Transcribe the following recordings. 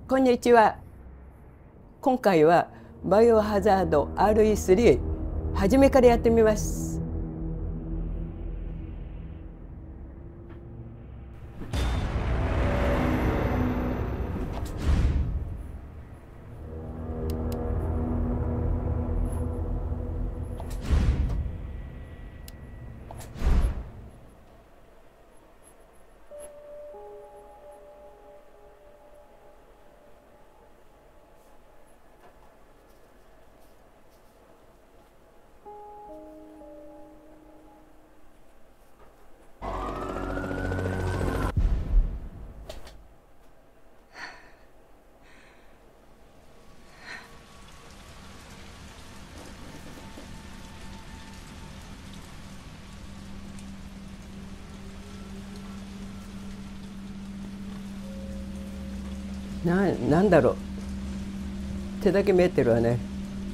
こんにちは。今回はバイオハザード RE3 初めからやってみます。なんだろう、手だけ見えてるわね。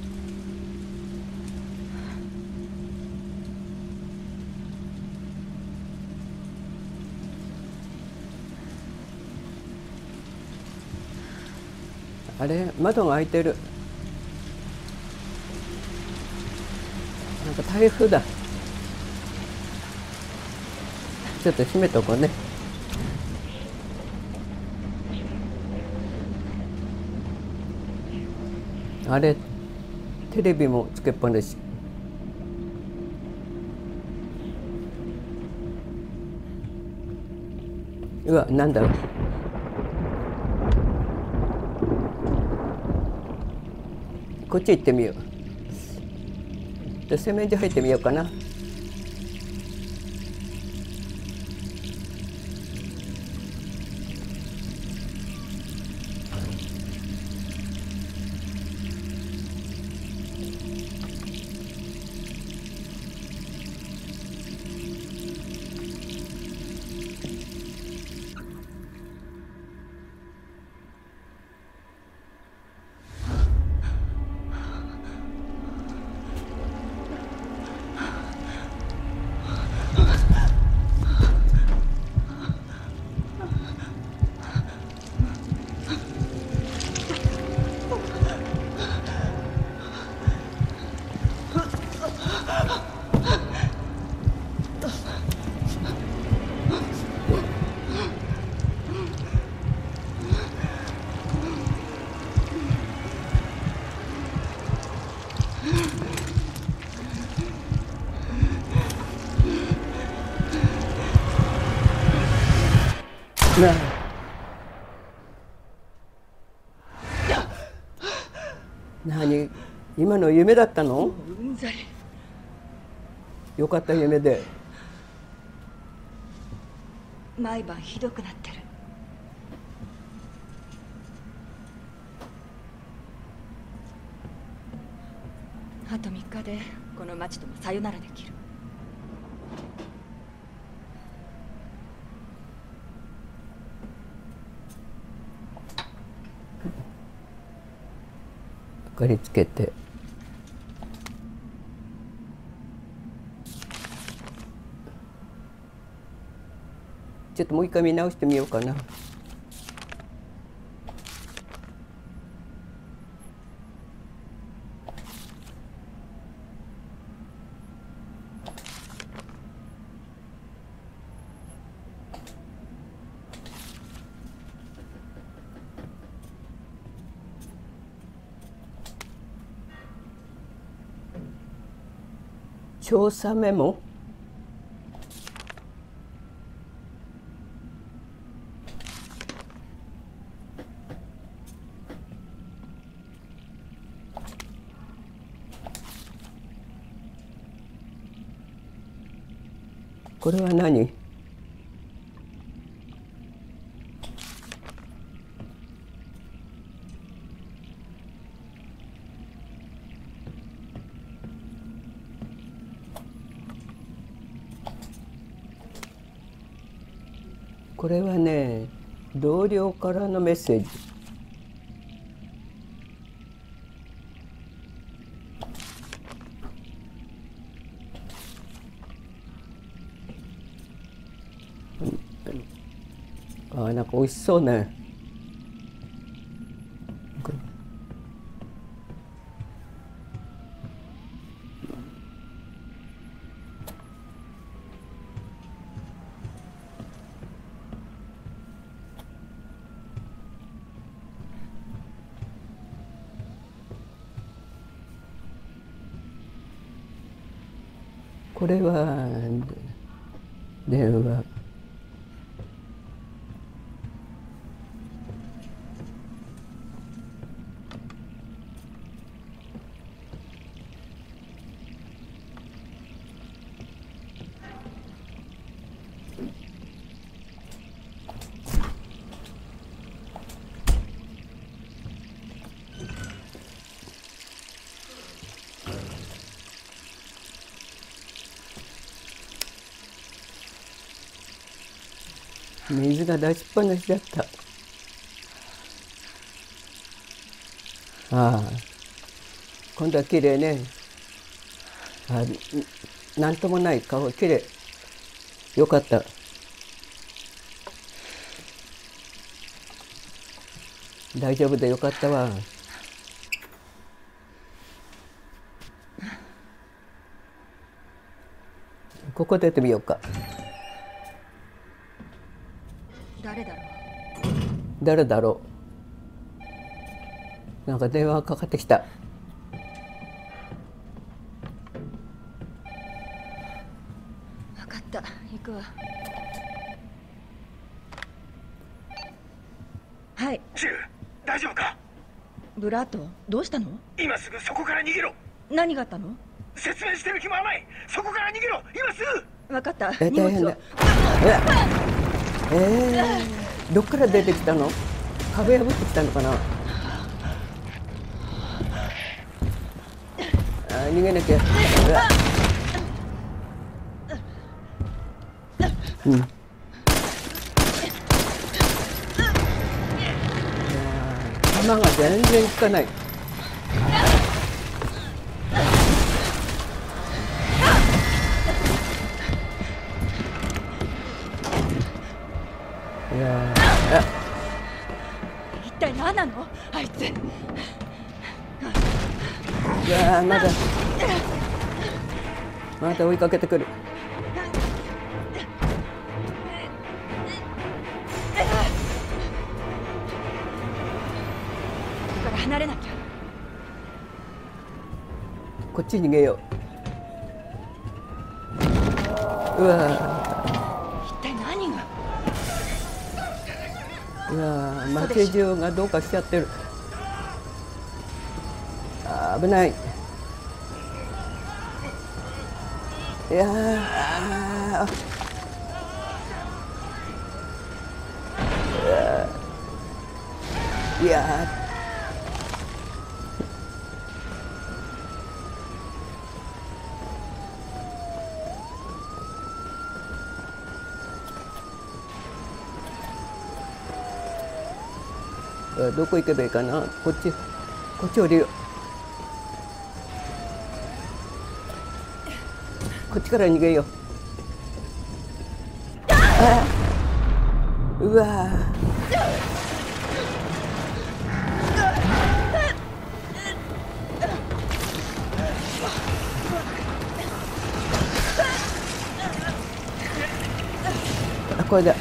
あれ、窓が開いてる。なんか台風だ。ちょっと閉めとこうね。あれ、テレビもつけっぱなし。うわ、なんだろう。こっち行ってみよう。で、洗面所入ってみようかな。な何、今の夢だったの？ うんざり。 よかった夢で。 毎晩ひどくなってる。あと3日でこの町ともさよならできる。 明かりつけて。ちょっともう一回見直してみようかな。調査メモ。これは何？これはね、同僚からのメッセージ。あ、なんか美味しそうね。 これは電話。水が出しっぱなしだった。ああ、今度は綺麗ね。なんともない顔、綺麗。よかった。大丈夫でよかったわ。ここ出てみようか。 誰だろう。 誰だろう。なんか電話かかってきた。 分かった、行くわ。はい。 シュウ、大丈夫か？ ブラッド、どうしたの？ 今すぐそこから逃げろ。 何があったの？ 説明してる暇はない。そこから逃げろ、今すぐ。 分かった。 大変だ。どっから出てきたの？壁破ってきたのかな。逃げなきゃ。うん。弾が全然効かない。 一体何なのあいつ。 いやまだ追いかけてくる。 ここから離れなきゃ。 こっちに逃げよう。うわ一体何が。 いや街中がどうかしちゃってる。危ない。いやいやどこ行けばいいかな。こっち降りよう。こっちから逃げよう。うわこれだ。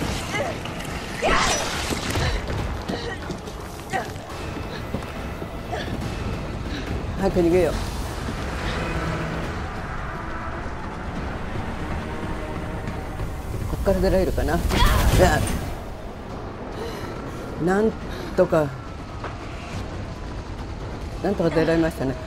早く逃げよう。こっから出られるかな。なんとか出られましたね。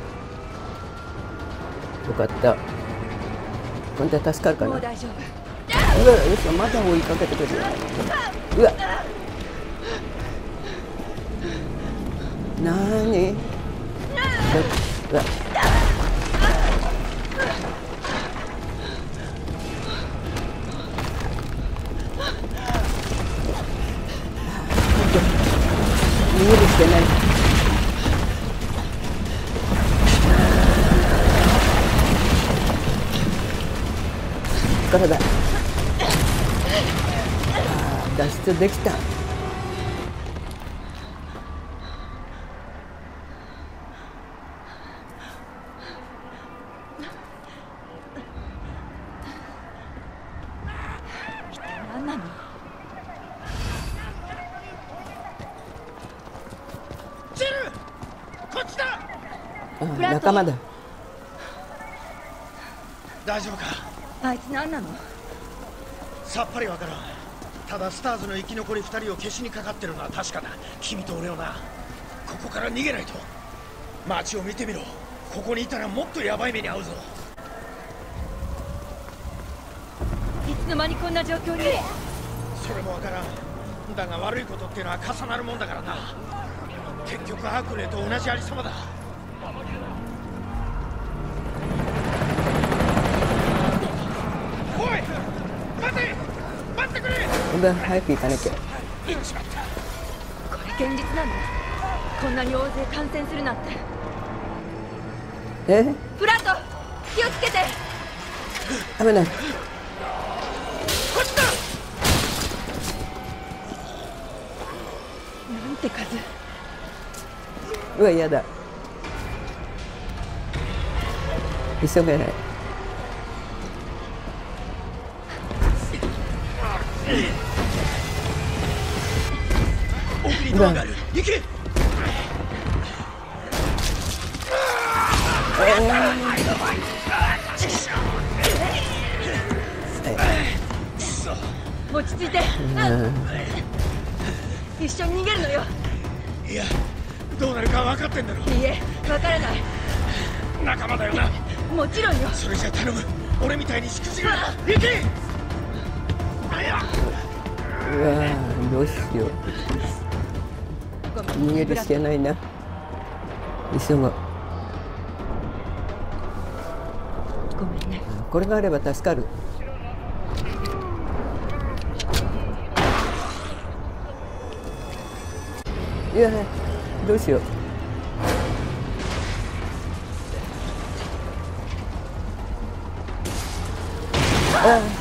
よかった。今度は助かるかな。 もう大丈夫。 うわ、嘘、まだ追いかけてくる。うわ、なーに。うわ、逃げるしかない。こっからだ。脱出できた。 何なの。 シェル、こっちだ。 仲間だ。 大丈夫か。 あいつ何なの？ さっぱりわからん。ただスターズの生き残り2人を消しにかかってるのは確かだ。君と俺をな。ここから逃げないと。街を見てみろ。ここにいたらもっとヤバい目に遭うぞ。 いつの間にこんな状況に。 それもわからん。だが悪いことっていうのは重なるもんだからな。結局ハークレーと同じありさまだ。おい、待て、待ってくれ。 早く行かなきゃ。 これ現実なの？こんなに大勢感染するなんて。フラット、気をつけて。 危ない。 こっちだ。 なんて数。 うわ、やだ。急げない。 奥にドアがある。行け。 落ち着いて。一緒に逃げるのよ。 いや、どうなるか分かってんだろ。 いいえ、分からない。 仲間だよな。 もちろんよ。 それじゃ頼む。俺みたいにしくじるな。行け。 うわ、どうしよう。逃げるしかないな。急ごう。 ごめんね。 これがあれば助かる。いや、どうしよう。ああ。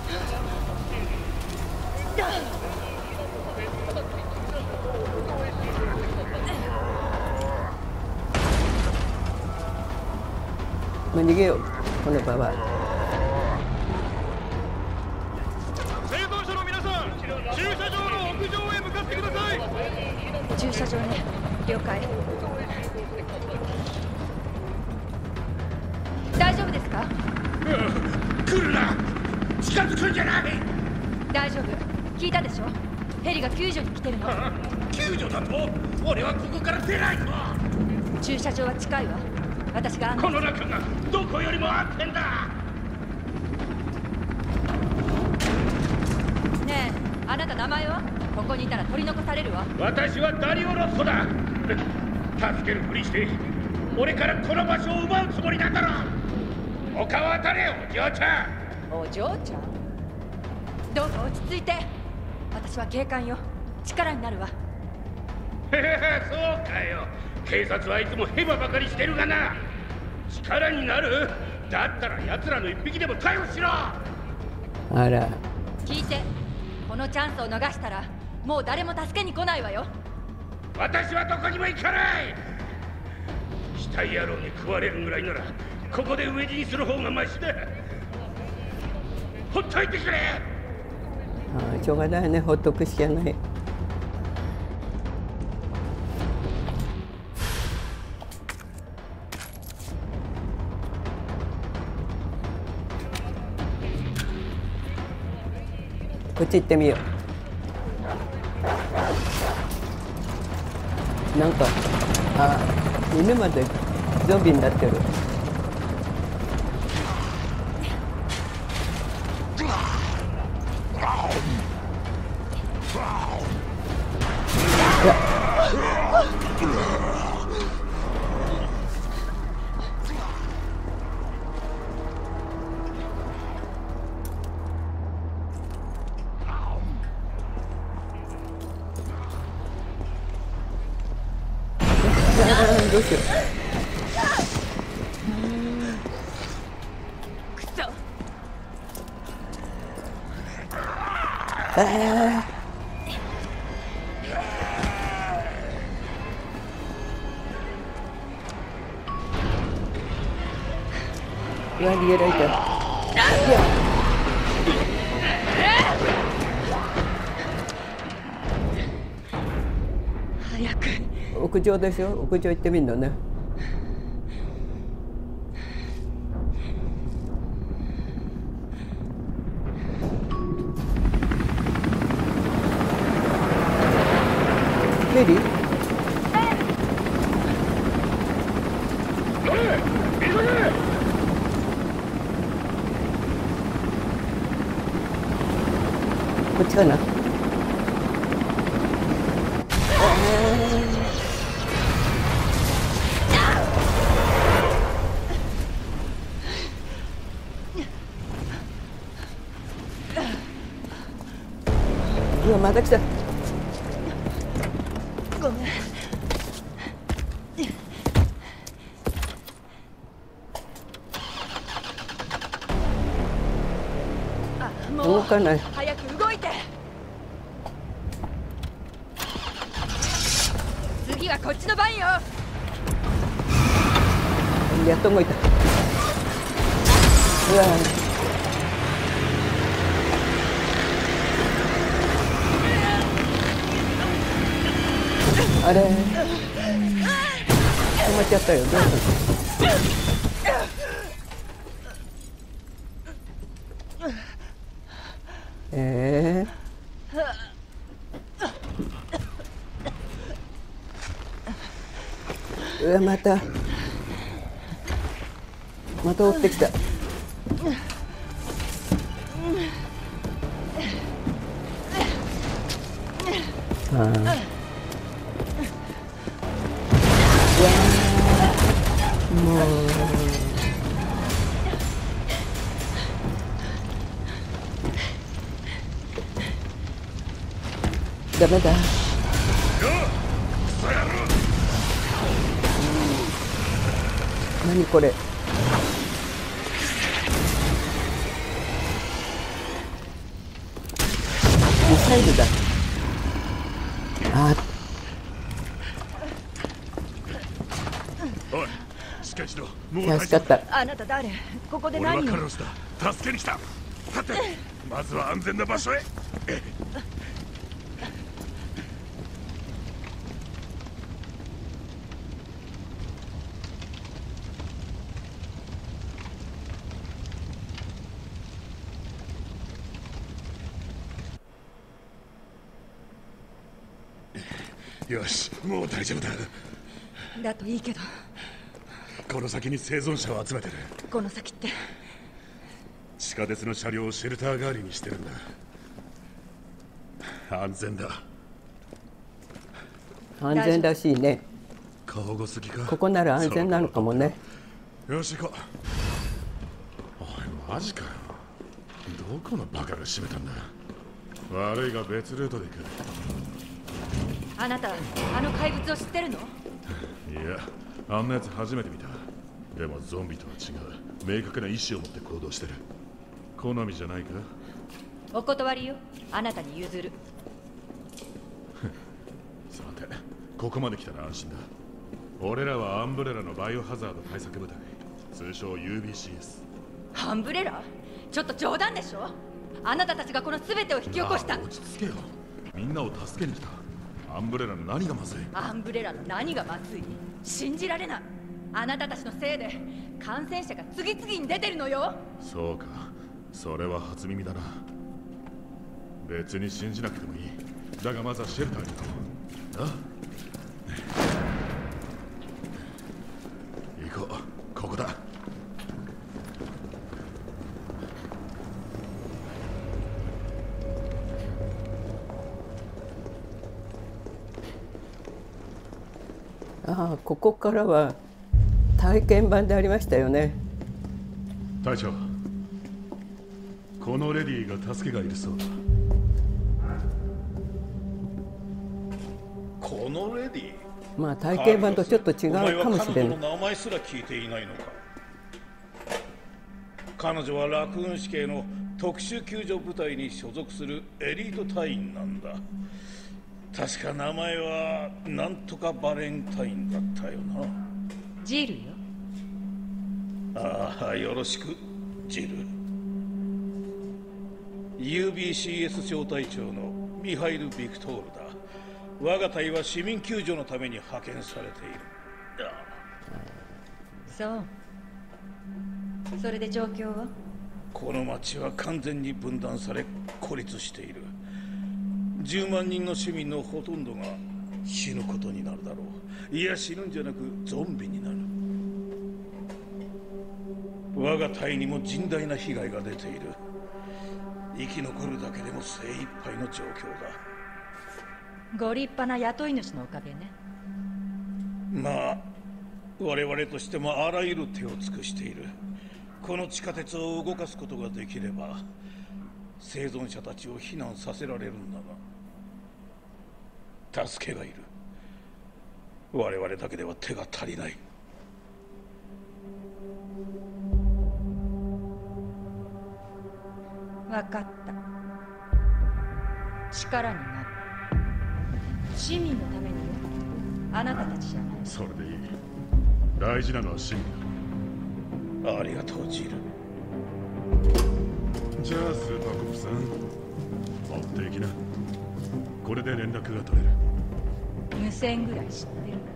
まあ、逃げよう、この場は。 生存者の皆さん、駐車場の屋上へ向かってください。 駐車場ね、了解。大丈夫ですか？ 来るな。近づくんじゃない。 大丈夫、聞いたでしょ。ヘリが救助に来てるの。 救助だと？俺はここから出ないぞ。 駐車場は近いわ。私がこの中がどこよりも安全だ。 ねえ、あなた名前は？ここにいたら取り残されるわ。 私はダリオ・ロッソだ。助けるふりして俺からこの場所を奪うつもりなんだろ。他は誰よ、お嬢ちゃん。 お嬢ちゃん？どうか落ち着いて。私は警官よ。力になるわ。 へへ、そうかよ。警察はいつもヘマばかりしてるがな。力になる？だったら奴らの一匹でも逮捕しろ。 あら。 聞いて、このチャンスを逃したらもう誰も助けに来ないわよ。 私はどこにも行かない。死体野郎に食われるぐらいならここで飢え死にする方がマシだ。ほっといてくれ。 ああ、しょうがないね、ほっとくしかない。こっち行ってみよう。なんか、あ、犬までゾンビになってる。どうしよう。 くそ。 うわ、逃げられた。 早く。 屋上でしょ。屋上行ってみるのね。 レディ？こっちかな。うわ、また来た。 ごめん。もう動かない。 早く動いて。次はこっちの番よ。 やっと動いた。うわ。あれ。止まっちゃったよ。どうする？うわ、また追ってきた。うわもうダメだ。何これ。ミサイルだ。あ、 おい、しっかりしろ。もう助かった。 あなた誰？ここで俺は何を？ カルロスだ。助けに来た。立って、まずは安全な場所へ。よし、もう大丈夫だ。 だといいけど。 この先に生存者を集めてる。 この先って？ 地下鉄の車両をシェルター代わりにしてるんだ。安全だ。 安全らしいね。 過保護すぎか。 ここなら安全なのかもね。 よし行こう。おい、マジかよ。どこのバカが閉めたんだ。悪いが別ルートで行く。 あなたあの怪物を知ってるの？ いや、あんなやつ初めて見た。でもゾンビとは違う。明確な意志を持って行動してる。好みじゃないか？ お断りよ。あなたに譲る。 さて、ここまで来たら安心だ。俺らはアンブレラのバイオハザード対策部隊、通称 UBCS。 アンブレラ？ちょっと冗談でしょ。あなたたちがこの全てを引き起こした。 落ち着けよ。みんなを助けに来た。アンブレラの何がまずい？ アンブレラの何がまずい？信じられない。あなたたちのせいで感染者が次々に出てるのよ。 そうか、それは初耳だな。別に信じなくてもいい。だがまずはシェルターに行こう。な。行こう、ここだ。 ああ、ここからは体験版でありましたよね。 隊長、このレディーが助けがいるそうだ。 このレディー？ まあ体験版とちょっと違うかもしれない。 お前は彼女の名前すら聞いていないのか？彼女はラクーン市警の特殊救助部隊に所属するエリート隊員なんだ。確か名前はなんとかバレンタインだったよな。 ジルよ。 ああ、よろしくジル。UBCS 小隊長のミハイル・ビクトールだ。我が隊は市民救助のために派遣されている。 そう。それで状況は？ この町は完全に分断され孤立している。10万人の市民のほとんどが死ぬことになるだろう。いや、死ぬんじゃなくゾンビになる。我が隊にも甚大な被害が出ている。生き残るだけでも精一杯の状況だ。 ご立派な雇い主のおかげね。 まあ我々としてもあらゆる手を尽くしている。この地下鉄を動かすことができれば生存者たちを避難させられるんだが、助けがいる。我々だけでは手が足りない。 分かった。力になる。市民のためによ。あなたたちじゃない。 それでいい。大事なのは市民ありがとう、ジル。 じゃあスーパーコップさん、持っていきな。これで連絡が取れる。 無線ぐらい知ってる。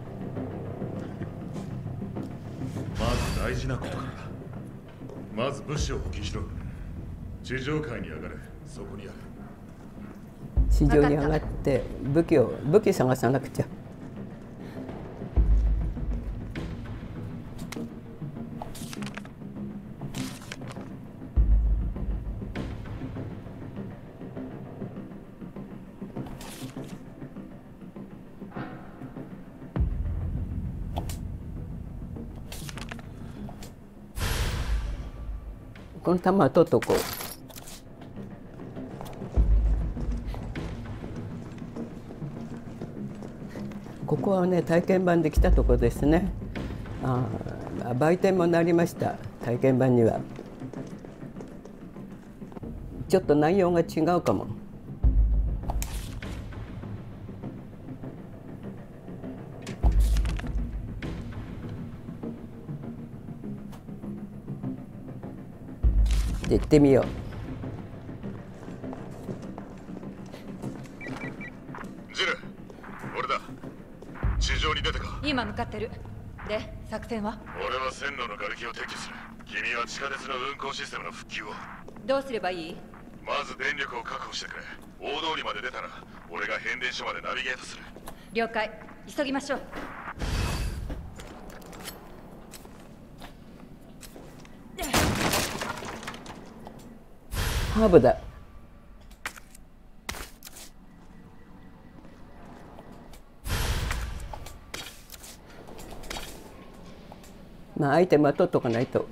まず大事なことから。まず物資を補給しろ。地上階に上がれ。そこにある。 地上に上がって武器探さなくちゃ。この弾は取っとこう。ここはね、体験版で来たところですね。売店もなりました。体験版にはちょっと内容が違うかも。行ってみよう。 ジル、俺だ。地上に出てか。 今向かってる。で、作戦は？ 俺は線路の瓦礫を撤去する。君は地下鉄の運行システムの復旧を。 どうすればいい？ まず電力を確保してくれ。大通りまで出たら俺が変電所までナビゲートする。 了解。急ぎましょう。 ハーブだ。まあアイテムは取っとかないと。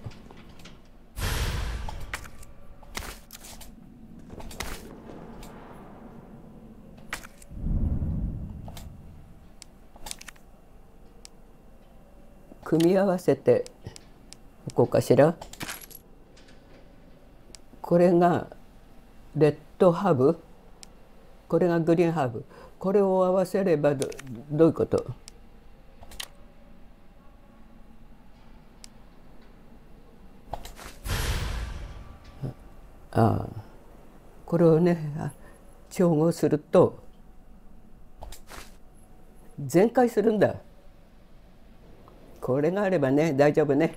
組み合わせてこうかしら。これがレッドハーブ、これがグリーンハーブ。これを合わせればどういうこと？これをね調合すると全開するんだ。これがあればね大丈夫ね。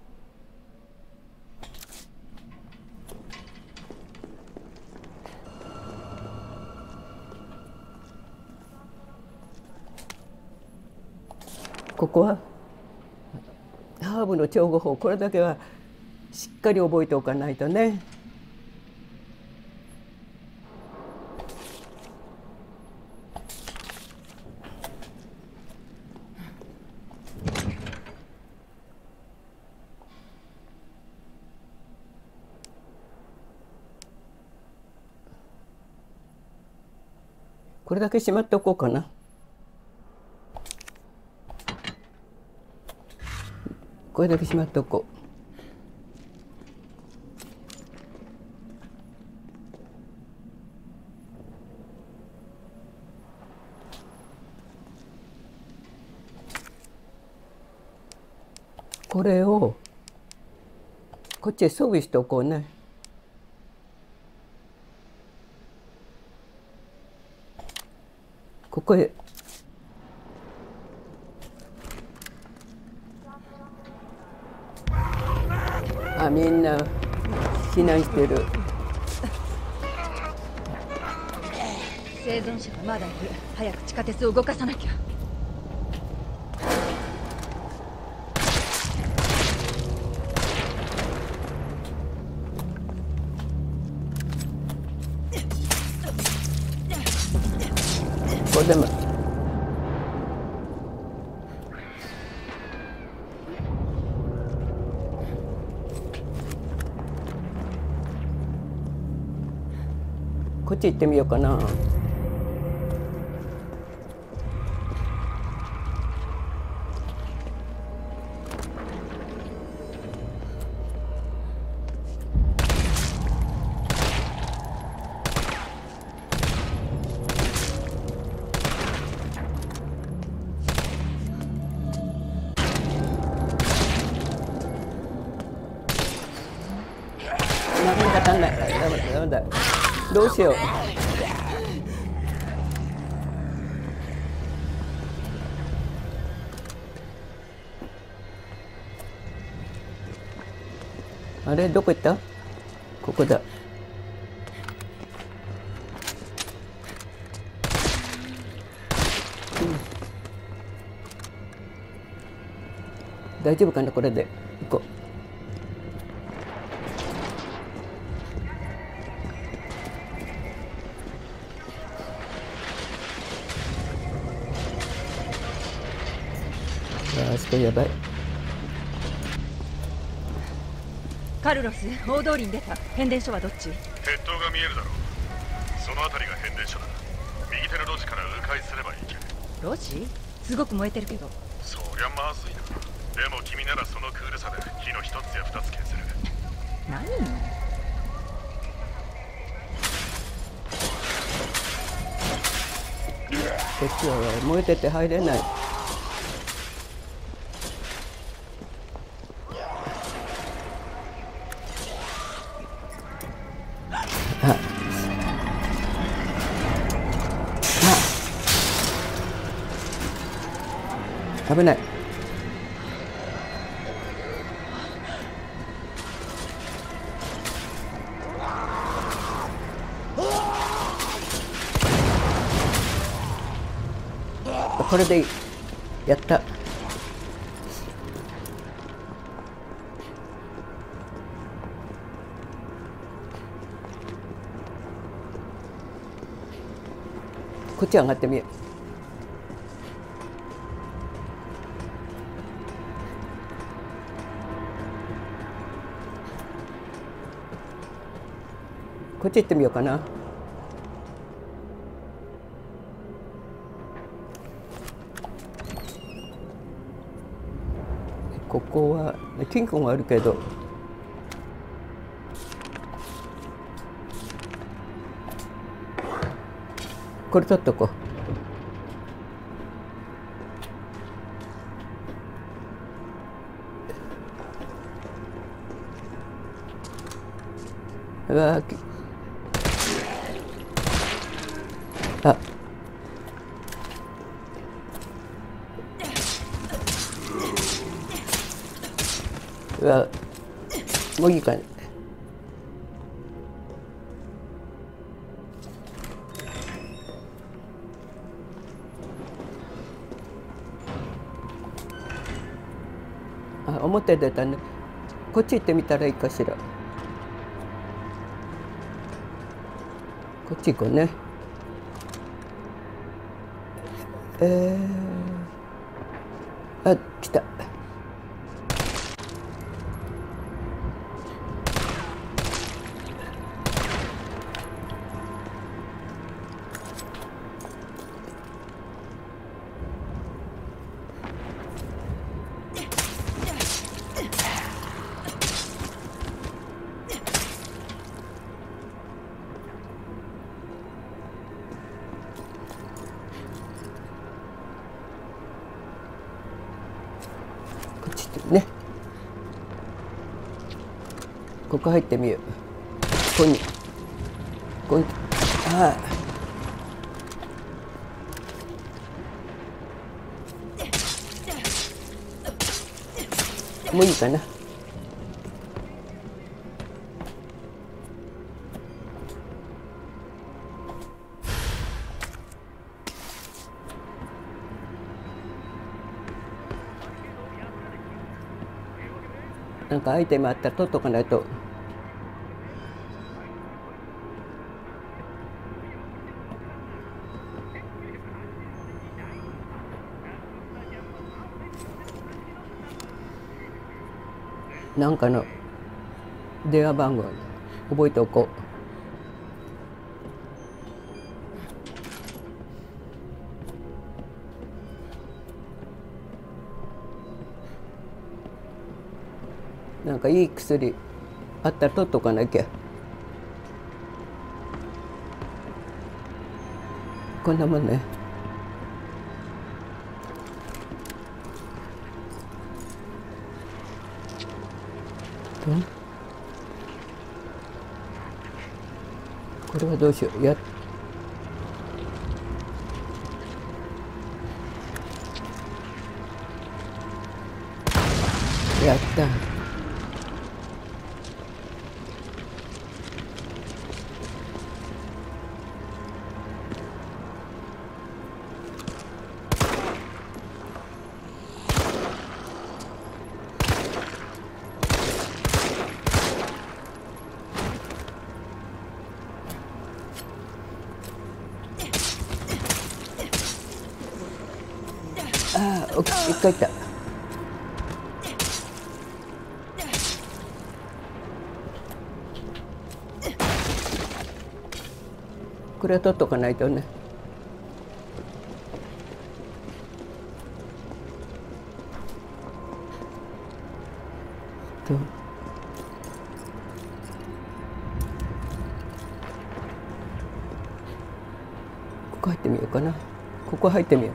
ここはハーブの調合法、これだけはしっかり覚えておかないとね。これだけしまっておこうかな。これだけしまっておこう。これをこっちへ装備しておこうね。ここへみんな避難してる。 生存者がまだいる。早く地下鉄を動かさなきゃ。 これでもこっち行ってみようかな。なかなか足んない。ダメだダメだ。どうしよう。あれどこ行った？ここだ。大丈夫かなこれで行こう。あそこやばい。 カルロス、大通りに出た。変電所はどっち？ 鉄塔が見えるだろう。その辺りが変電所だ。右手の路地から迂回すればいける。 路地？すごく燃えてるけど。 そりゃまずいな。でも君ならそのクールさで火の一つや二つ消せる。 何？ こっちは燃えてて入れない。危ない。これでいい。やった。こっち上がってみよう。こっち行ってみようかな。ここは金庫があるけど、これ取っとこう。うわあ、うわ、もういいかね。あ、表出たね。こっち行ってみたらいいかしら。こっち行こうね。あ、来た。こっち行ってね。ここ入ってみよう。ここに。ここに。ああ。もういいかな。 なんかアイテムあったら取っとかないと。なんかの電話番号覚えておこう。なんかいい薬あったら取っとかなきゃ。こんなもんね。これはどうしよう。やった。ああ、一回いった。これは取っとかないとね。ここ入ってみようかな。ここ入ってみよう。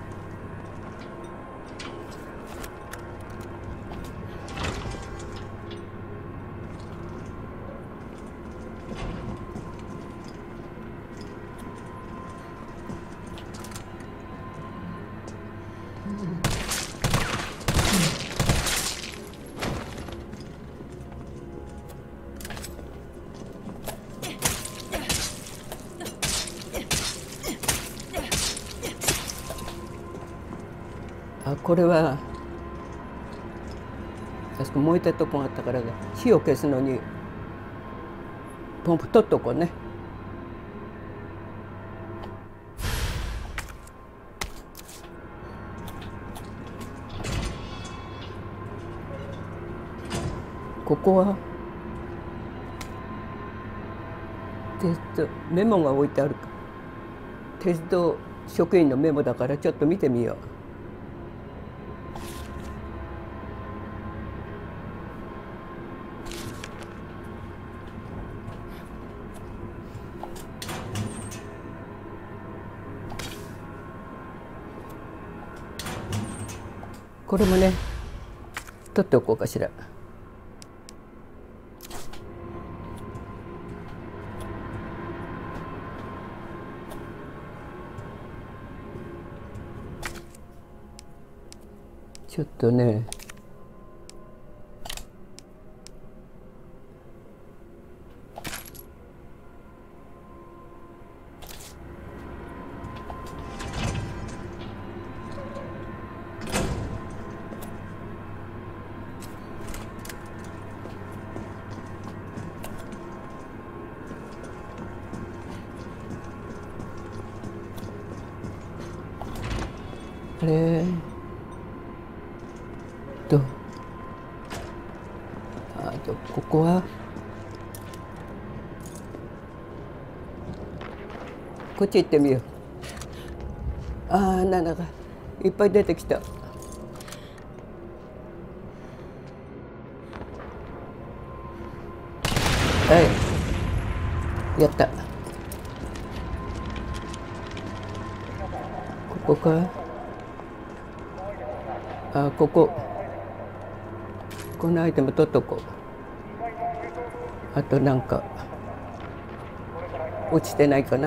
あ、これは確か燃えたとこがあったから火を消すのにポンプ取っとこうね。ここは鉄道メモが置いてあるか。鉄道職員のメモだからちょっと見てみよう。これもね取っておこうかしら。ちょっとねあれあとここはこっち行ってみよう。ああ、なんかいっぱい出てきた。はいやった。ここか。あ、ここのアイテム取っとこう。あとなんか落ちてないかな。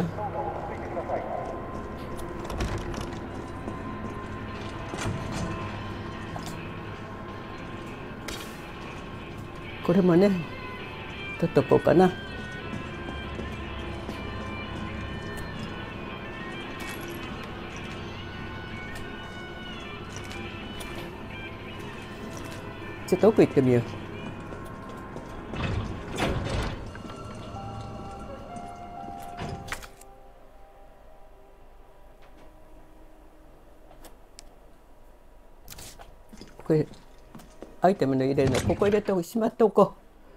これもね取っとこうかな。ちょっと奥行ってみよう。 これアイテムの入れるのここ入れてしまっておこ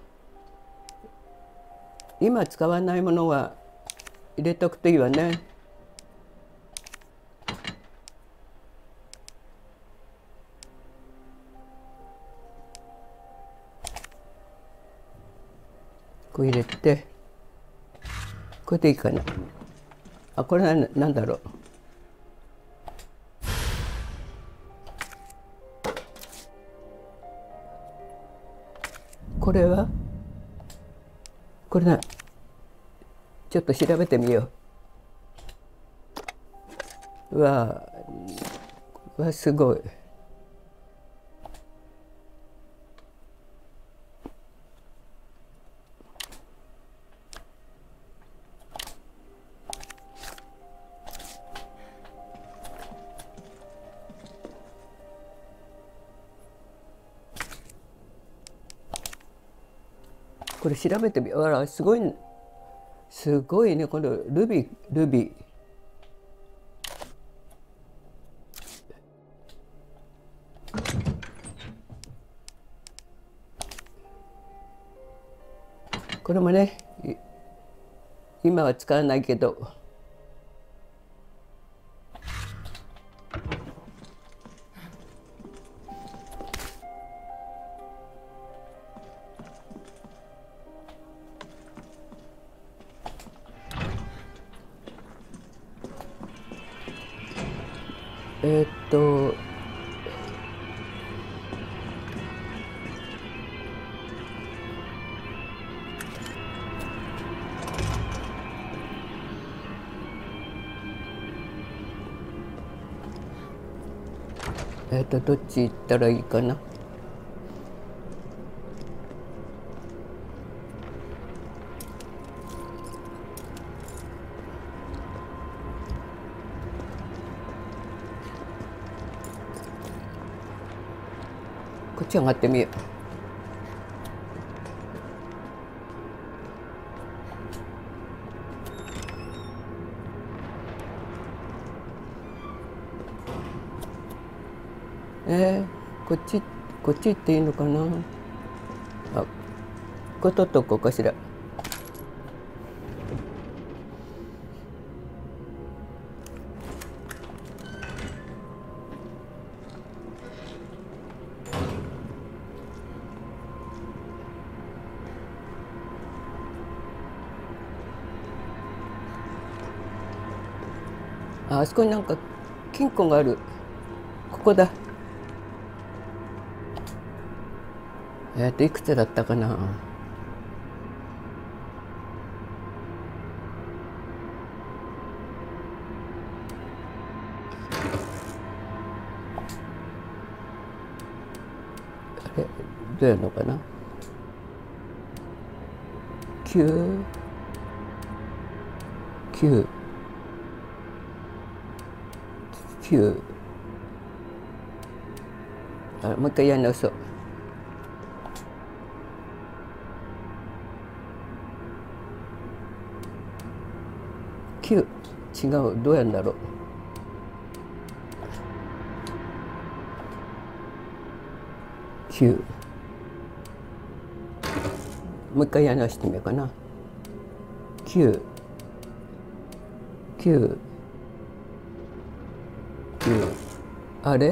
う。今使わないものは入れとくといいわね。こう入れて、これでいいかな。あ、これは何だろう。これはこれな、ちょっと調べてみよう。うわすごい。これ調べてみよう。あら、すごいね、すごいね、このルビー。これもね、今は使わないけど、えーっとどっち行ったらいいかな。こっち上がってみよう。こっち行っていいのかな。あ、これ取っとこうかしら。あそこになんか金庫がある。ここだ。いくつだったかな。あれ、どうやるのかな。9。あ、もう一回やり直そう。9。違う、どうやるんだろう。9。もう一回やり直してみようかな。9。あれ、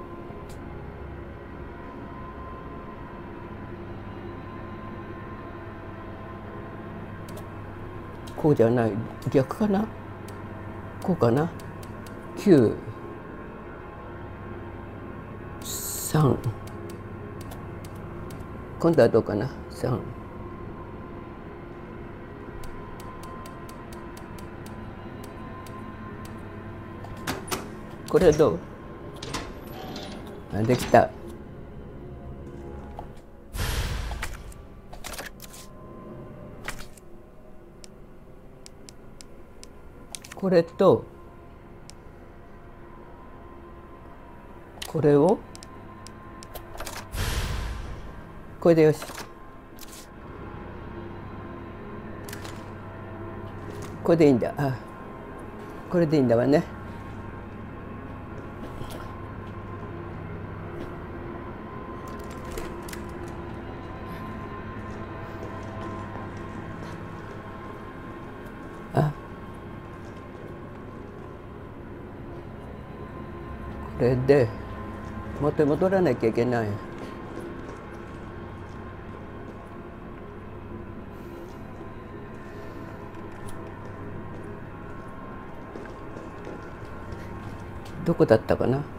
こうじゃない、逆かな。こうかな。9、3。今度はどうかな。3。これはどう？あ、できた。これとこれをこれでよし。これでいいんだ。あ、これでいいんだわね。 れで元に戻らなきゃいけない。どこだったかな。こ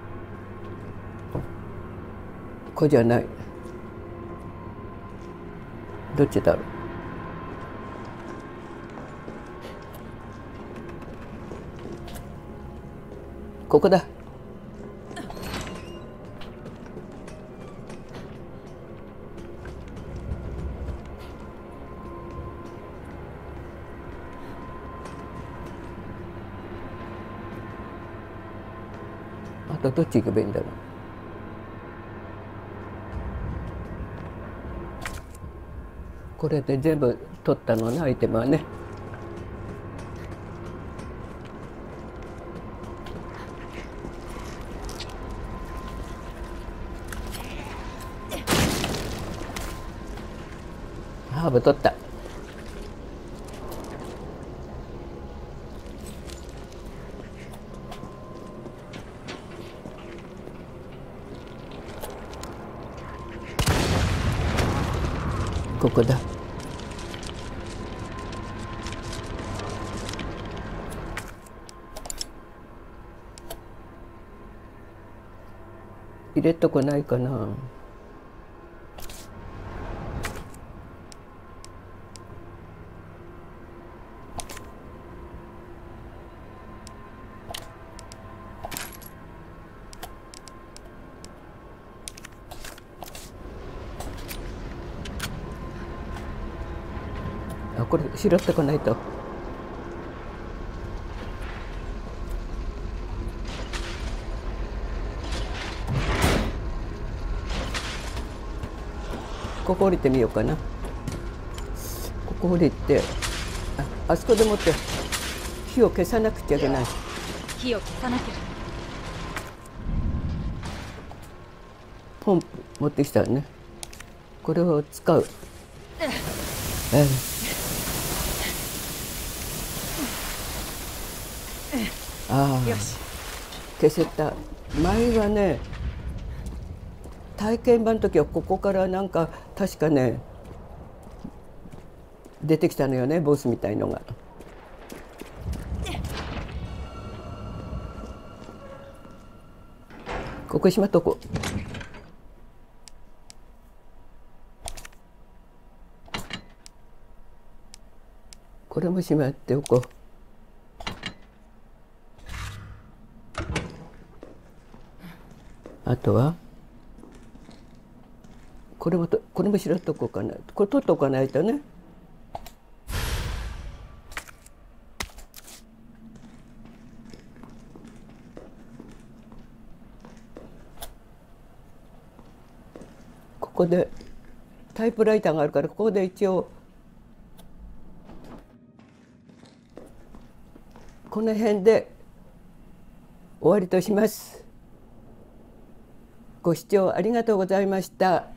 こじゃない。どっちだろう。ここだ。あとどっち行けばいいんだろう。これで全部取ったのね、アイテムはね。ハーブ取った。ここだ。入れとこないかな。あ、これ拾ってこないと。ここ降りてみようかな。ここ降りて、あそこでもって火を消さなくちゃいけない。 火を消さなきゃ。 ポンプ持ってきたね。これを使う。ああ、 よし。 消せた。前はね、体験版の時はここからなんか確かね出てきたのよね、ボスみたいのが。ここしまっとこう。これもしまっておこう。あとはこれも拾っとこうかな。これ取っておかないとね。ここでタイプライターがあるから、ここで一応この辺で終わりとします。ご視聴ありがとうございました。